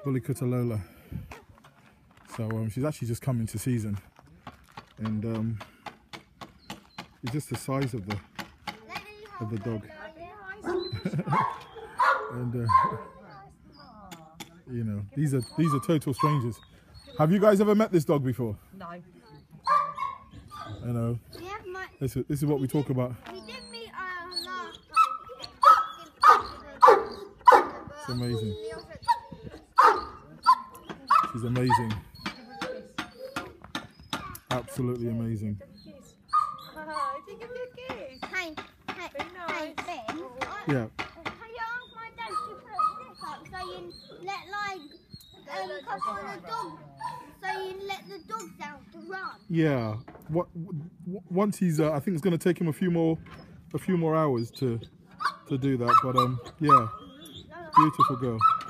Bully Kutta Lola. So she's actually just come into season, and it's just the size of the dog. And you know, these are total strangers. Have you guys ever met this dog before? No. I know. This is what we talk about. We did meet last It's amazing. She's amazing. Absolutely amazing. Hey, Ben. Yeah. Can you ask my dad to put this up so you let couple of the dog, so you let the dogs out to run? Yeah. Once he's, I think it's going to take him a few more hours to do that. But yeah, beautiful girl.